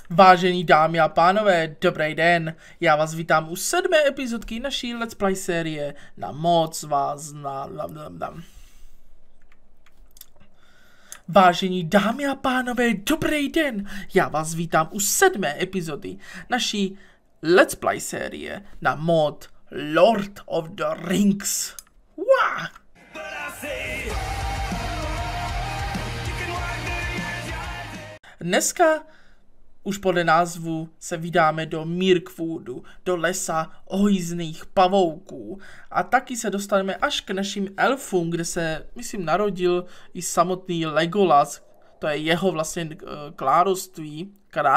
Vážení dámy a pánové, dobrý den, já vás vítám u 7. epizodky naší Let's Play série na moc vás Vážení dámy a pánové, dobrý den, já vás vítám u 7. epizody naší Let's Play série na mod Lord of the Rings. Wow. Dneska už podle názvu se vydáme do Mirkwoodu, do lesa ojízdných pavouků. A taky se dostaneme až k našim elfům, kde se, myslím, narodil i samotný Legolas. To je jeho vlastně klárovství.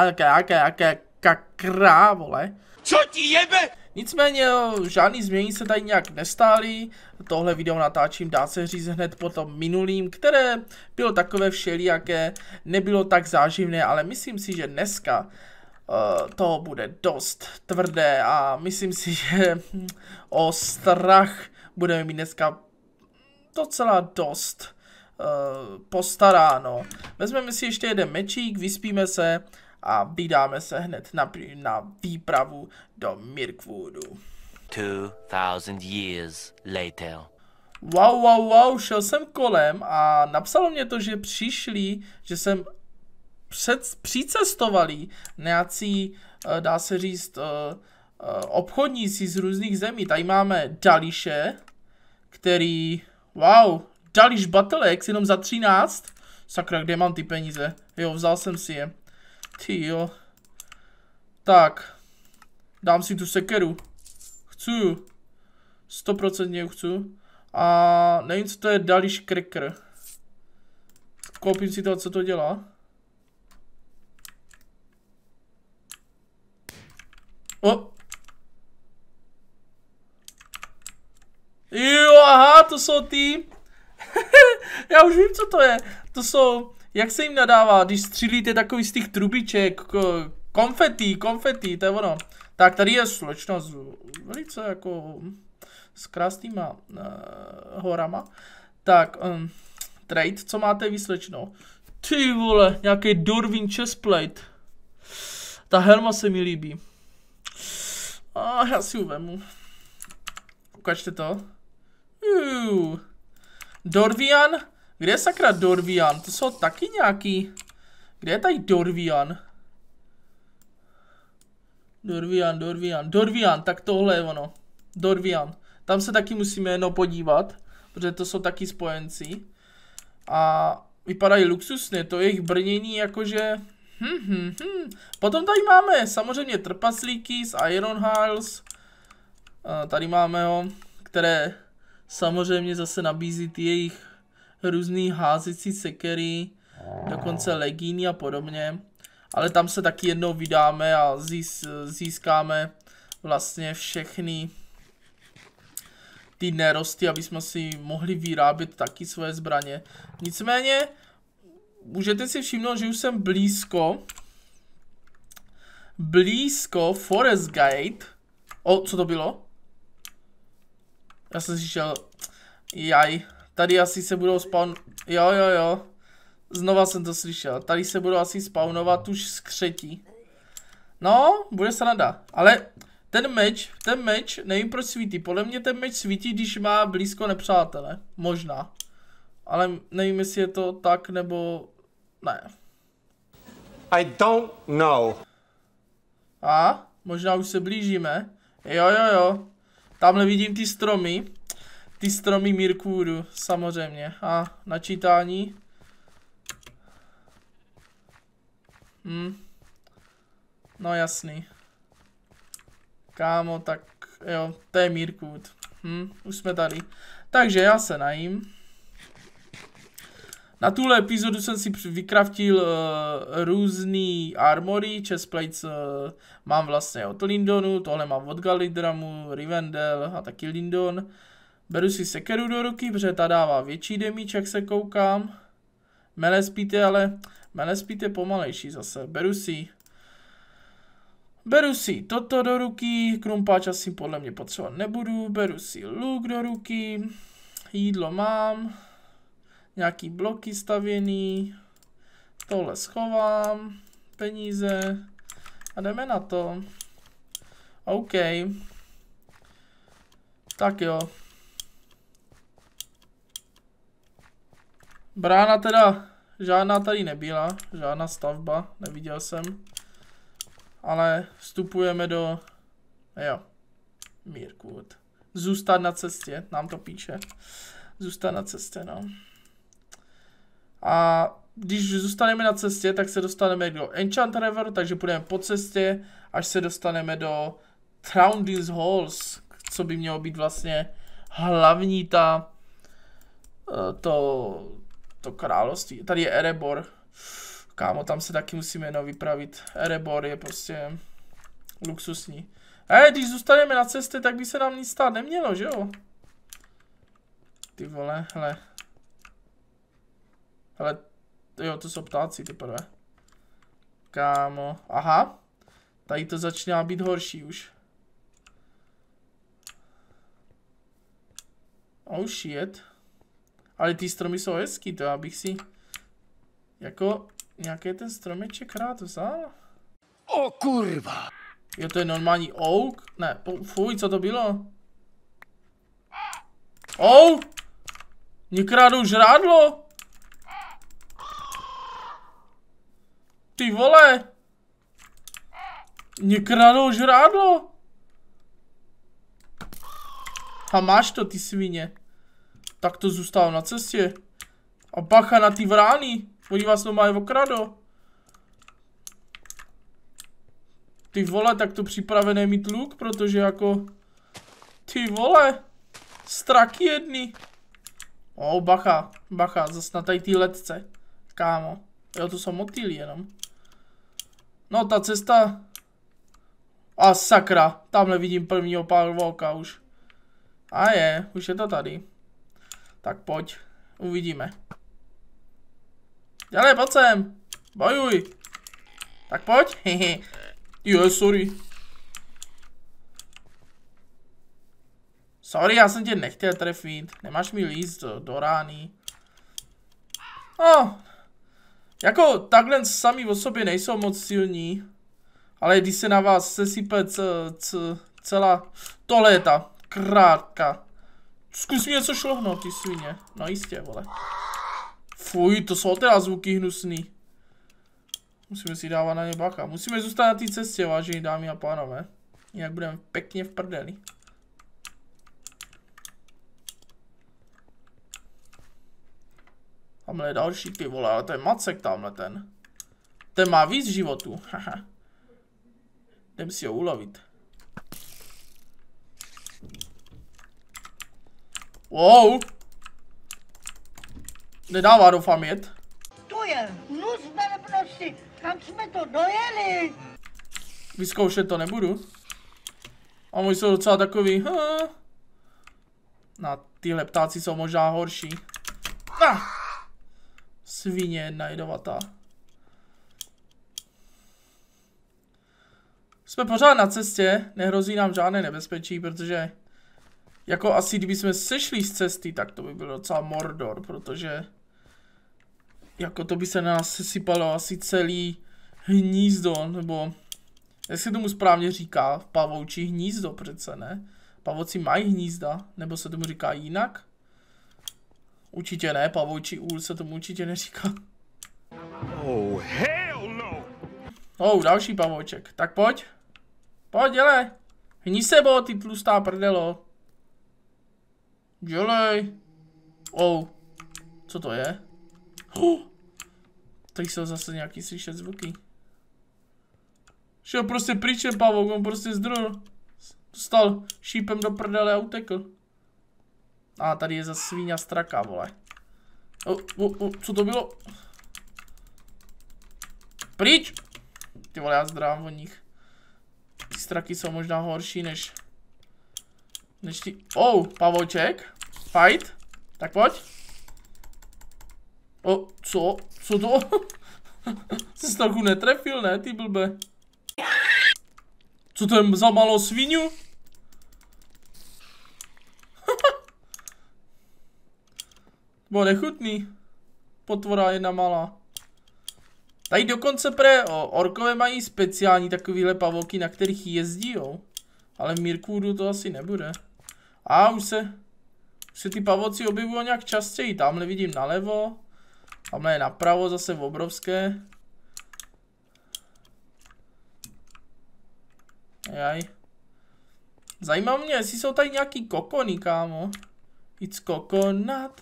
Vole. Co ti jebe? Nicméně žádný změny se tady nějak nestály. Tohle video natáčím, dá se říct, hned po tom minulým, které bylo takové všelijaké, nebylo tak záživné, ale myslím si, že dneska to bude dost tvrdé a myslím si, že o strach budeme mít dneska docela dost postaráno. Vezmeme si ještě jeden mečík, vyspíme se a vydáme se hned na výpravu do Mirkwoodu. 2000 years later. Wow, šel jsem kolem a napsalo mě to, že přišli, že jsem přicestovali nějací, dá se říct, obchodníci z různých zemí. Tady máme Dališe, který, wow, Dalish Battleaxe jenom za 13. Sakra, kde mám ty peníze? Jo, vzal jsem si je. Ty jo. Tak. Dám si tu sekeru. Chci. 100% chci. A nevím, co to je Dalish Cracker. Koupím si to, co to dělá. O. Jo, aha, to jsou ty. Já už vím, co to je. To jsou, jak se jim nadává, když střílíte takový z těch trubiček, konfety, to je ono. Tak tady je slečna s velice jako s krásnýma horama. Tak, trade, co máte vy, slečno? Ty vole, nějaký Dorwin chestplate. Ta helma se mi líbí. A já si ji vemu. Ukažte to. Dorvian? Kde je sakra Dorvian? To jsou taky nějaký. Kde je tady Dorvian? Dorvian, tak tohle je ono. Dorvian. Tam se taky musíme jenom podívat, protože to jsou taky spojenci. A vypadají luxusně, to je jejich brnění jakože... Potom tady máme samozřejmě trpaslíky z Ironhiles. Tady máme ho, které samozřejmě zase nabízí ty jejich různý házecí sekery, dokonce legíny a podobně. Ale tam se taky jednou vydáme a získáme vlastně všechny ty nerosty, aby jsme si mohli vyrábět taky svoje zbraně. Nicméně, můžete si všimnout, že už jsem blízko Forest Gate. O, co to bylo? Já jsem si šel, jaj, tady asi se budou jo, znova jsem to slyšel, tady se budou asi spawnovat už skřetí. No, bude sranda, ale ten meč, nevím proč svítí, podle mě ten meč svítí, když má blízko nepřátele, možná. Ale nevím, jestli je to tak, nebo ne. I don't know. A, možná už se blížíme, jo. Tamhle vidím ty stromy Mirkwoodu, samozřejmě. A načítání. No jasný. Kámo, tak jo, to je Mirkwood. Už jsme tady. Takže já se najím. Na tuhle epizodu jsem si vykraftil různý armory, chestplates mám vlastně od Lindonu, tohle mám od Galidramu, Rivendell a taky Lindon. Beru si sekeru do ruky, protože ta dává větší damage, jak se koukám. Melee speed je pomalejší zase. Beru si toto do ruky, krumpáč asi podle mě potřebovat nebudu, beru si luk do ruky, jídlo mám. Nějaký bloky stavěný, tohle schovám, peníze, A jdeme na to. OK. Tak jo. Brána teda žádná tady nebyla, žádná stavba, neviděl jsem. Ale vstupujeme do... Jo. Mirkwood. Zůstat na cestě, nám to píše. Zůstat na cestě, no. A když zůstaneme na cestě, tak se dostaneme do Enchant River, takže půjdeme po cestě, až se dostaneme do Thraundil's Halls, co by mělo být vlastně hlavní to království. Tady je Erebor. Kámo, tam se taky musíme jenom vypravit. Erebor je prostě luxusní. Když zůstaneme na cestě, tak by se nám nic stát nemělo, že jo? Ty vole, hele. Hele, jo, to jsou ptáci teprve. Kámo, aha. Tady to začíná být horší už. Oh shit. Ale ty stromy jsou hezký, to já bych si... Jako... Nějaký ten stromeček rád vzal. O kurva! Jo, to je normální oak? Ne, fuj, co to bylo? Oh! Mě krádou žrádlo! Ty vole! Mě krádou žrádlo! A máš to, ty svině. Tak to zůstalo na cestě. A bacha na ty vrány. Oni vás normálně okradou. Ty vole, tak to připravené mít luk, protože jako... Ty vole. Straky jedny. Bacha, bacha, zas na tady ty letce. Kámo. Jo, to jsou motýly jenom. No, ta cesta... A sakra, tamhle vidím prvního pavouka už. A už je to tady. Tak pojď, uvidíme. Dělej, pojď sem. Bojuj. Tak pojď, hehe. Jo, sorry. Sorry, já jsem tě nechtěl trefit. Nemáš mi líst do rány. Jako takhle sami o sobě nejsou moc silní. Ale když se na vás sesype celá... Tohle je ta krátka. Zkus mi něco šlohnout, ty svině. No jistě, vole. Fuj, to jsou teda zvuky hnusný. Musíme si dávat na ně bacha. Musíme zůstat na té cestě, vážení dámy a pánové. Jinak budeme pěkně v prdeli. Tamhle je další, ty vole, ale to je Macek tamhle ten. Ten má víc životů, haha. Jdem si ho ulovit. Wow. Nedává, doufám, jet. To je hnus velebnosti, kam jsme to dojeli? Vyzkoušet to nebudu. A oni jsou docela takový, Na tyhle ptáci jsou možná horší. Svině jedna jedovatá. Jsme pořád na cestě, nehrozí nám žádné nebezpečí, protože jako asi kdybychom sešli z cesty, tak to by byl docela Mordor, protože jako to by se na nás sesypalo asi celý hnízdo, nebo jak se tomu správně říká, pavoučí hnízdo přece, ne? Pavouci mají hnízda, nebo se tomu říká jinak? Určitě ne, pavoučí úl se tomu určitě neříká. Oh, hell no! Další pavouček, tak pojď. Pojď, dělej. Hní sebo, ty tlustá prdelo. Dělej. Co to je? Tady jsou zase nějaký slyšet zvuky. Šel prostě pryčem pavouk, on prostě zdrul. Dostal šípem do prdele a utekl. A tady je zase svíňa straka, vole. Co to bylo? Pryč! Ty vole, já zdrám od nich. Ty straky jsou možná horší než ty... pavouček. Fight. Tak pojď. Co? Co to? Jsi trochu netrefil, ne, ty blbe? Co to je za malou sviňu? Bylo nechutný. Potvora jedna malá. Tady dokonce orkové mají speciální takovýhle pavouky, na kterých jezdí, jo. Ale v Mirkwoodu to asi nebude. A už se ty pavouci objevují nějak častěji. Tamhle vidím nalevo. Tamhle je napravo zase obrovské. Jaj. Zajímá mě, jestli jsou tady nějaký kokony, kámo. It's coconut.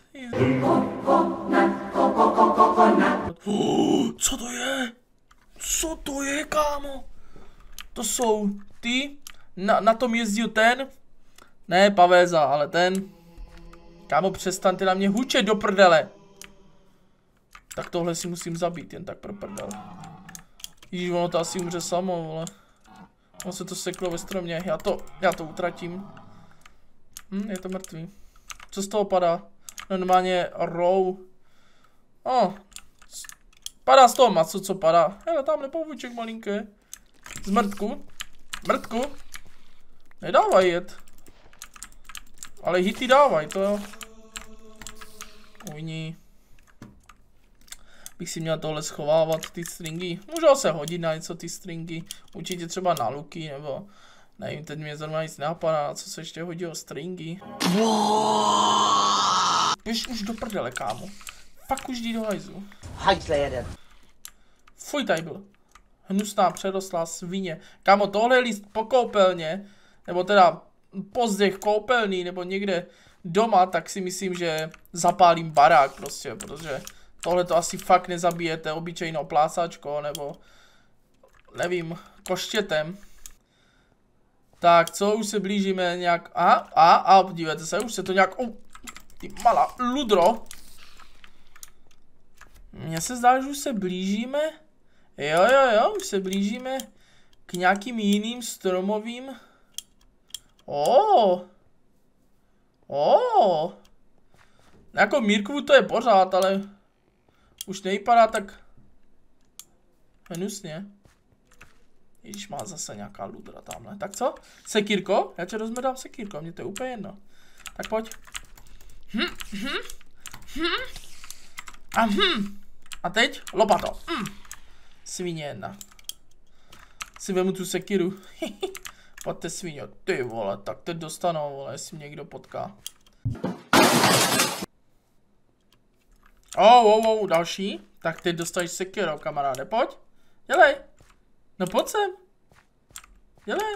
Co to je? Co to je, kámo? To jsou ty. Na tom jezdil ten. Ne Pavéza, ale ten. Kámo, přestaňte na mě hučet do prdele. Tak tohle si musím zabít, jen tak pro prdel. Ježíš, ono to asi umře samo, vole. Ono se to seklo ve stromě, já to utratím. Je to mrtvý. Co z toho padá? Normálně row. Padá z toho maso, co padá. Hele, tamhle pavouček malinké. Z mrtku. Mrtku. Nedávaj jet. Ale hity dávaj, to jo. Ujní. Bych si měl tohle schovávat, ty stringy. Můžou se hodit na něco ty stringy. Určitě třeba na luky, nebo... Nevím, teď mě zrovna nic napadá, co se ještě hodí o stringy. Běž už do prdele, kámo. Fakt už jdi do hajzu. Hajzle jeden. Fuj, tady byl. Hnusná přerostlá svině. Kámo, tohle je list po koupelně, nebo teda pozdě koupelný, nebo někde doma, tak si myslím, že zapálím barák prostě, protože tohle to asi fakt nezabijete obyčejnou plácačkou, nebo nevím, koštětem. Tak, co, už se blížíme nějak, podívejte se, už se to nějak, ty malá ludro. Mně se zdá, že už se blížíme, jo, už se blížíme k nějakým jiným stromovým. Jako Mirkwood to je pořád, ale už nevypadá tak hnusně. Ježíš, má zase nějaká ludra tamhle. Tak co? Sekírko? Já tě rozmrdám sekírko, mně to je úplně jedno. Tak pojď. A teď lopato. Svině jedna. Si vemu tu sekiru. Pojďte svině, ty vole, tak teď dostanou, vole, jestli mě někdo potká. Další. Tak teď dostaneš sekirou, kamaráde, pojď. Dělej. No pojď sem. Dělej.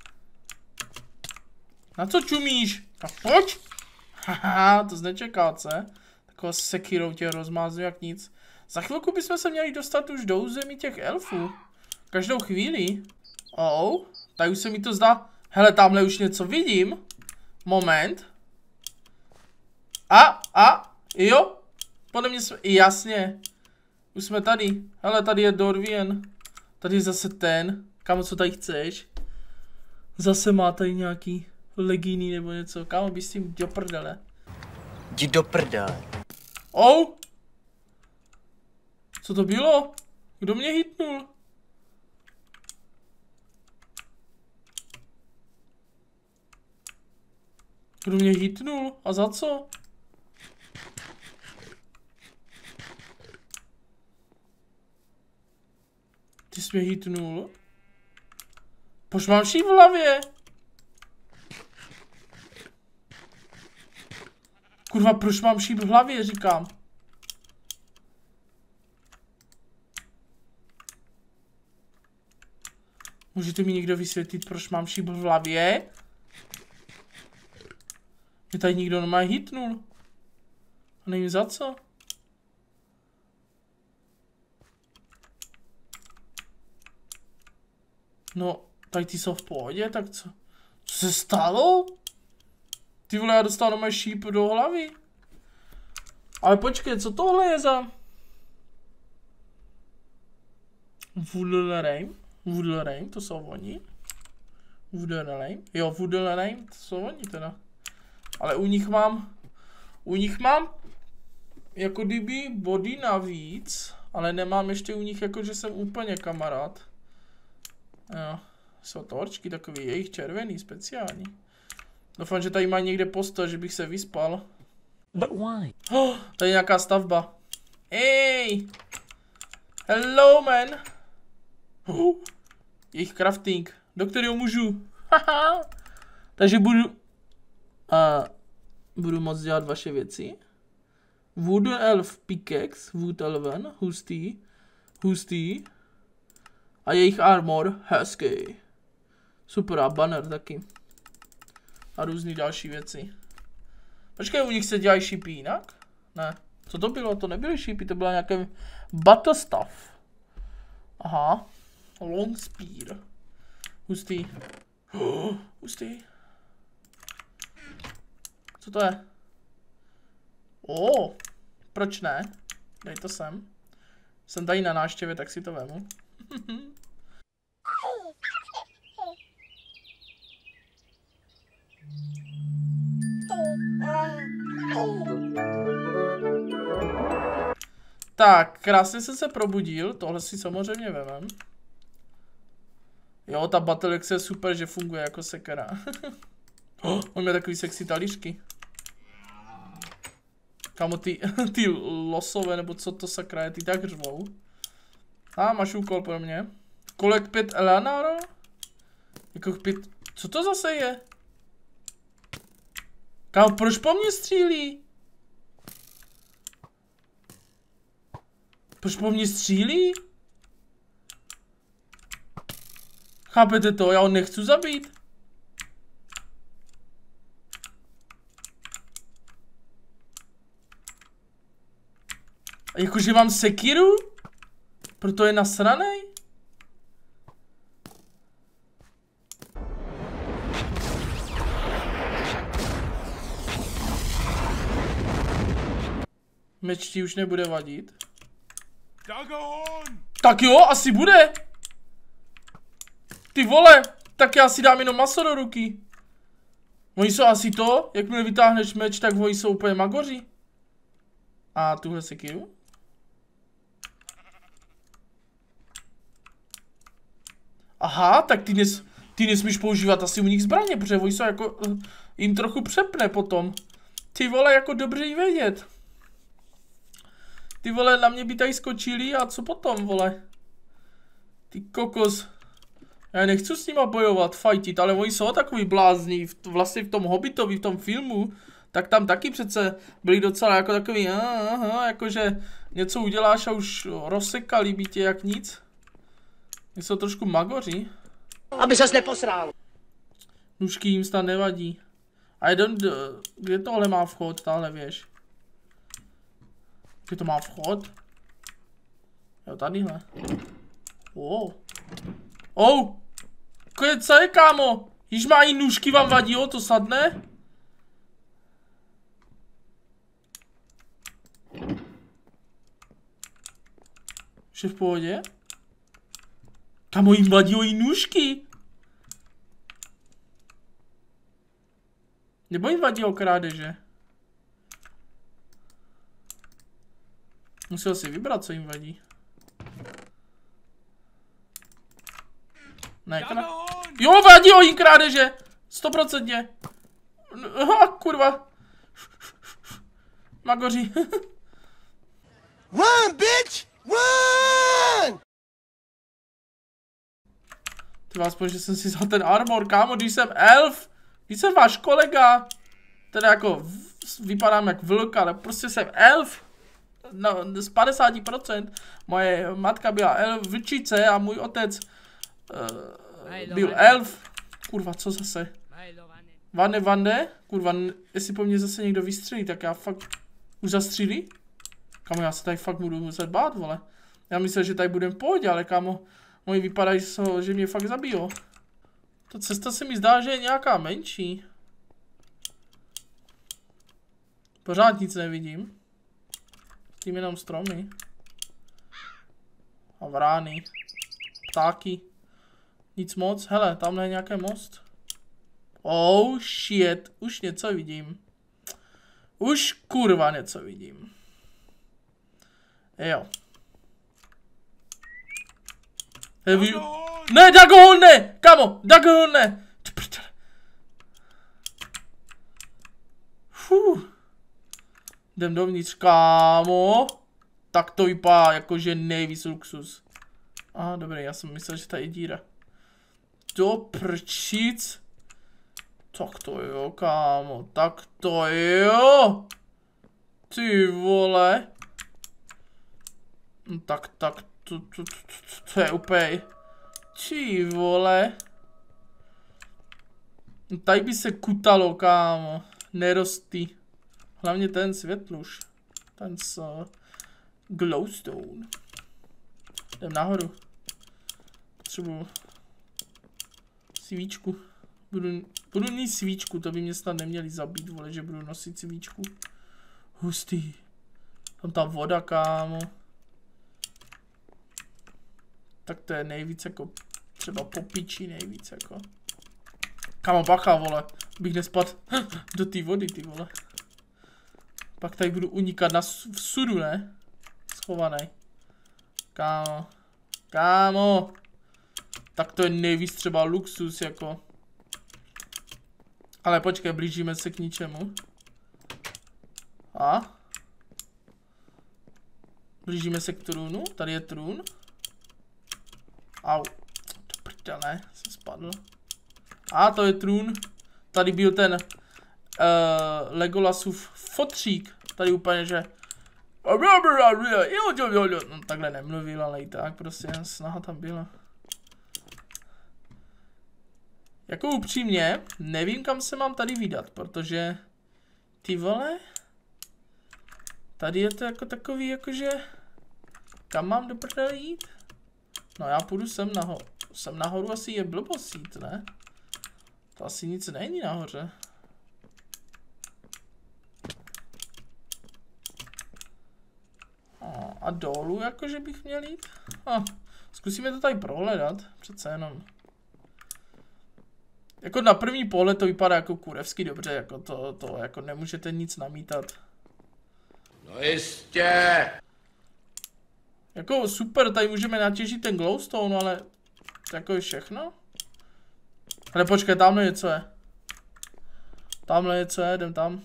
Na co čumíš? Tak pojď. Haha, to jsi nečekal, ce? Takovou sekirou tě rozmáznu jak nic. Za chvilku bychom se měli dostat už do území těch elfů. Každou chvíli. Tady už se mi to zdá. Hele, tamhle už něco vidím. Moment. Jo. Podle mě jsme, jasně. Už jsme tady. Hele, tady je Dorvien. Tady je zase ten. Kámo, co tady chceš? Zase má tady nějaký legíny nebo něco. Kámo, bys s tím do prdele. Jdi do prdele. Co to bylo? Kdo mě hitnul? Kdo mě hitnul? A za co? Ty jsi mě hitnul? Proč mám šíp v hlavě? Kurva, proč mám šíp v hlavě, říkám. Můžete mi někdo vysvětlit, proč mám šíp v hlavě? Mě tady nikdo normálně hitnul. A nevím za co. No, tady ty jsou v pohodě, tak co? Co se stalo? Ty vole, já dostal normálně šíp do hlavy. Ale počkej, co tohle je za... Wudelreim, to jsou oni. Wudelreim, to jsou oni teda. Ale u nich mám jako kdyby body navíc, ale nemám ještě u nich jako, že jsem úplně kamarád. Jo, jsou to orčky takový, jejich červený, speciální. Doufám, že tady má někde postel, že bych se vyspal. But why? Tady je nějaká stavba. Hej, Hello, man. Jejich crafting, do kterého můžu. Takže budu moct dělat vaše věci. Wooden Elf Pickaxe, Wood Elven, hustý. A jejich armor, hezký. Super, a banner taky. A různý další věci. Počkej, u nich se dělají šípy jinak? Ne. Co to bylo? To nebyly šípy, to byla nějaké battle stuff. Aha. Long spear. Hustý. Hustý. Co to je? Proč ne? Dej to sem. Jsem tady na návštěvě, tak si to vemu. Tak, krásně jsem se probudil, tohle si samozřejmě vemem. Jo, ta Battleaxe je super, že funguje jako sekera. On má takový sexy talířky. Kámo, ty losové, nebo co to sakra je, ty tak řvou. Máš úkol pro mě. Kolek 5 Eleanor? Jako 5, co to zase je? Kámo, proč po mně střílí? Proč po mně střílí? Chápete to? Já ho nechci zabít. Jakože mám sekiru? Proto je nasranej? Meč ti už nebude vadit. Tak jo, asi bude. Ty vole, tak já si dám jenom maso do ruky. Oni jsou asi to, jakmile vytáhneš meč, tak oni jsou úplně magoři. A tuhle sekiru? Aha, tak ty nesmíš používat asi u nich zbraně, protože oni jsou jako, jim trochu přepne potom. Ty vole, jako dobře jí vědět. Ty vole, na mě by tady skočili a co potom, vole? Ty kokos. Já nechci s nima bojovat, fajtit, ale oni jsou takový blázni, vlastně v tom Hobbitovi, v tom filmu, tak tam taky přece byli docela jako takový, jakože něco uděláš a už rozsekali by tě jak nic. Oni jsou trošku magoři. Aby ses neposral. Nůžky jim snad nevadí. Kde tohle má vchod, tahle věž? Kde to má vchod? Jo, tadyhle. Co je, kámo? Již má i nůžky, vám vadí, jo? To snad ne? Už je v pohodě? Kámo, jim vadí i nůžky. Nebo jim vadí o krádeže? Musel si vybrat, co jim vadí. Ne, jo, vadí o jim krádeže! 100%. Kurva. Magoři. Run, bitch! Run! Ty vás že jsem si vzal ten armor, kámo, když jsem elf. Když jsem váš kolega. Teda jako, vypadám jak vlk, ale prostě jsem elf. No, z 50%. Moje matka byla vlčice a můj otec byl elf. Kurva, co zase? Vande? Kurva, jestli po mně zase někdo vystřelí, tak já fakt... Už zastřílí? Kámo, já se tady fakt budu muset bát, vole. Já myslel, že tady budem v pohodě, ale kámo, moji vypadají, že mě fakt zabijou. Ta cesta se mi zdá, že je nějaká menší. Pořád nic nevidím. Tím jenom stromy. A vrány. Ptáky. Nic moc. Hele, tamhle je nějaký most. Oh shit. Už něco vidím. Už kurva něco vidím. Jo. Ne, Dagohol ne! Kamo, Dagohol ne! Jdem dovnitř, kámo. Tak to vypadá jakože nejvíc luxus. Aha, dobrý, já jsem myslel, že tady je díra. Do prčic. Tak to jo, kámo, tak to jo. Ty vole. No, tak, to je úplně. Ty vole. No, tady by se kutalo, kámo. Nerostý. Hlavně ten světluš. Ten s glowstone. Jdem nahoru. Potřebuji svíčku. Budu mít svíčku, to by mě snad neměli zabít, vole, že budu nosit svíčku. Hustý. Tam ta voda, kámo. Tak to je nejvíc jako, třeba popičí nejvíc jako. Kámo, bacha, vole, bych nespadl do té vody, ty vole. Pak tady budu unikat v sudu, ne? Schovaný. Kámo. Kámo. Tak to je nejvíc třeba luxus, jako. Ale počkej, blížíme se k ničemu. A? Blížíme se k trůnu. Tady je trůn. Au. To prdele, jsem spadl. A to je trůn. Tady byl ten Legolasův fotřík. Tady úplně, že... No, takhle nemluvil, ale i tak prostě snaha tam byla. Jako upřímně, nevím, kam se mám tady vydat, protože... Ty vole... Tady je to jako takový, jakože... Kam mám do prdele jít? No já půjdu sem nahoru. Sem nahoru asi je blbost jít, ne? To asi nic není nahoře. A dolů jakože bych měl jít? Zkusíme to tady prohledat, přece jenom. Jako na první pohled to vypadá jako kurevsky dobře, jako to jako nemůžete nic namítat. No jistě. Jako super, tady můžeme natěžit ten glowstone, ale to jako je všechno? Ale počkej, tamhle je co je. Tamhle je co je, jdem tam.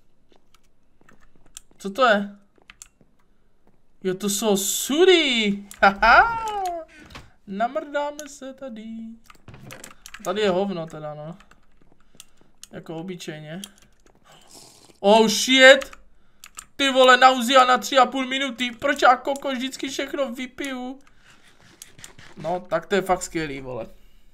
Co to je? Jo, to jsou sudy! Haha! Namrdáme se tady. Tady je hovno teda, no. Jako obyčejně. Oh shit! Ty vole, nauzia na 3,5 minuty. Proč já koko vždycky všechno vypiju? No, tak to je fakt skvělý, vole.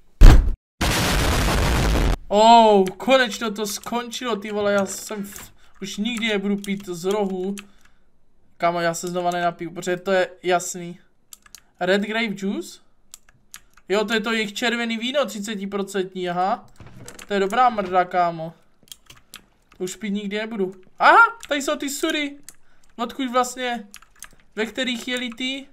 Oh, konečně to skončilo, ty vole, já jsem už nikdy nebudu pít z rohu. Kámo, já se znova nenapiju, protože to je jasný. Red grape juice? Jo, to je to jejich červený víno, 30%, aha. To je dobrá mrda, kámo. Už pít nikdy nebudu. Aha, tady jsou ty sudy. Odkud vlastně, ve kterých jeli ty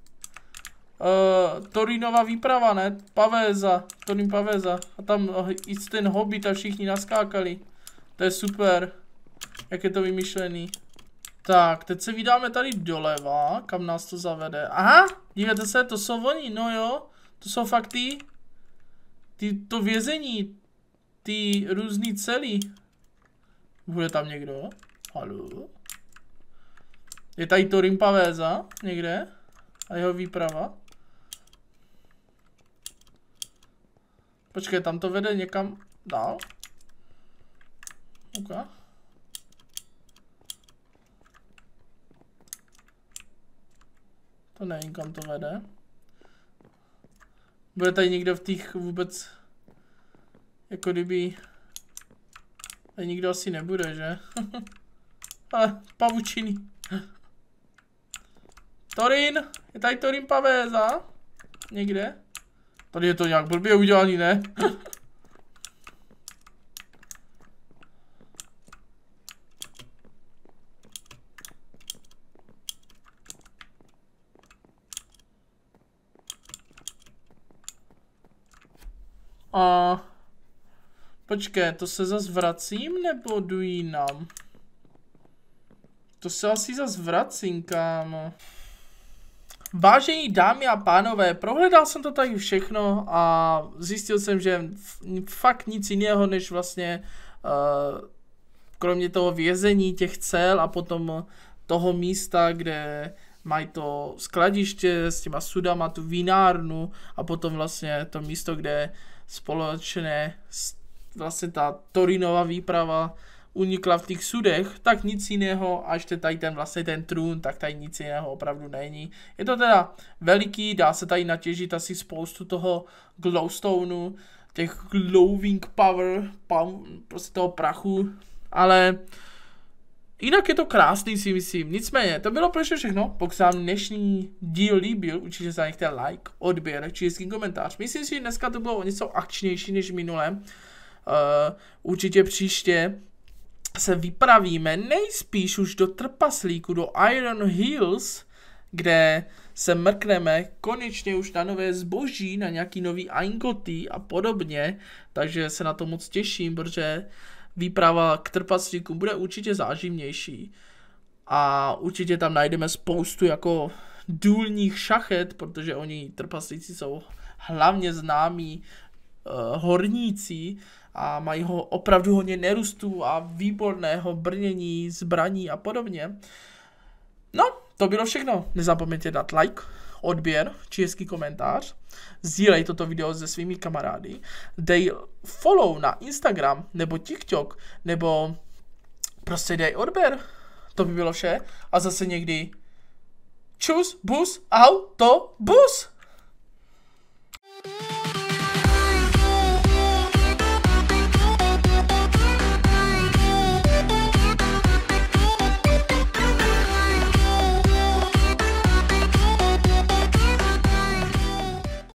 Torinova výprava, ne? Pavéza, Torin Pavéza. A tam i ten Hobbit a všichni naskákali. To je super. Jak je to vymyšlený. Tak, teď se vydáme tady doleva, kam nás to zavede. Aha, dívejte se, to jsou oni, no jo. To jsou fakt to vězení. Ty různý celý. Bude tam někdo? Haló? Je tady Torin Pavéza někde? A jeho výprava? Počkej, tam to vede někam dál? Okay. To nevím, kam to vede. Bude tady někdo v těch vůbec... Jako kdyby... Tady nikdo asi nebude, že? Ale pavučiny. Torin! Je tady Torin Pavéza? Někde? Tady je to nějak blbě udělaný, ne? A... Počkej, to se zas vracím, nebo jdu jinam? To se asi zas vracím, kámo. Vážení dámy a pánové, prohledal jsem to tady všechno a zjistil jsem, že fakt nic jiného, než vlastně kromě toho vězení těch cel a potom toho místa, kde mají to skladiště s těma sudama, tu vinárnu a potom vlastně to místo, kde společně vlastně ta Torinova výprava unikla v těch sudech, tak nic jiného, a ještě tady ten trůn, tak tady nic jiného opravdu není. Je to teda veliký, dá se tady natěžit asi spoustu toho glowstoneu, těch glowing power, prostě toho prachu, ale jinak je to krásný, si myslím. Nicméně, to bylo pro všechno. Pokud se vám dnešní díl líbil, určitě zanechte like, odběr, či hezký komentář. Myslím si, že dneska to bylo něco akčnější než minule. Určitě příště se vypravíme nejspíš už do trpaslíku, do Iron Hills, kde se mrkneme konečně už na nové zboží, na nějaký nový ingoty a podobně, takže se na to moc těším, protože výprava k trpaslíku bude určitě záživnější a určitě tam najdeme spoustu jako důlních šachet, protože oni trpaslíci jsou hlavně známí horníci a mají opravdu hodně nerostů a výborného brnění, zbraní a podobně. No, to bylo všechno. Nezapomeňte dát like, odběr či hezký komentář. Sdílej toto video se svými kamarády. Dej follow na Instagram nebo TikTok, nebo prostě dej odběr. To by bylo vše. A zase někdy čus, bus, autobus.